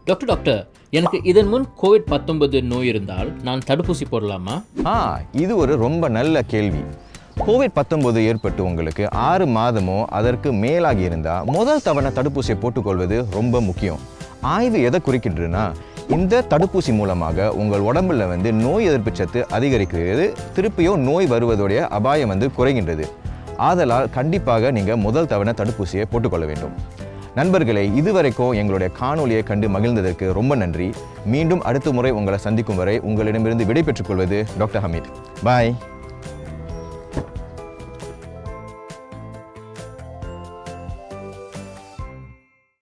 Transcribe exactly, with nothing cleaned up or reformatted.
Doctor doctor எனக்கு இதன் முன் கோவிட் பத்தொன்பது நோய் இருந்தால் நான் தடுப்பூசி போடலாமா? ஆ இது ஒரு ரொம்ப நல்ல கேள்வி. கோவிட் பத்தொன்பது ஏற்பட்டு உங்களுக்கு ஆறு மாதமோ அதற்கு மேலாகி இருந்தால் முதல் தவணை தடுப்பூசியை போட்டுக்கொள்வது ரொம்ப முக்கியம். ஆய்வு எதை குறிக்கின்றதுன்னா, இந்த தடுப்பூசி மூலமாக உங்கள் உடம்புல வந்து நோய் எதிர்ப்பு சத்து அதிகரிக்கிறது, திருப்பியும் நோய் வருவதுடைய அபாயம் வந்து குறைகின்றது. ஆதலால் கண்டிப்பாக நீங்கள் முதல் தவணை தடுப்பூசியை போட்டுக்கொள்ள வேண்டும். நண்பர்களே, இதுவரைக்கும் எங்களுடைய காணொலியை கண்டு மகிழ்ந்ததற்கு ரொம்ப நன்றி. மீண்டும் அடுத்த முறை உங்களை சந்திக்கும் வரை உங்களிடமிருந்து விடை பெற்றுக் கொள்வது டாக்டர் ஹமீத். பாய்.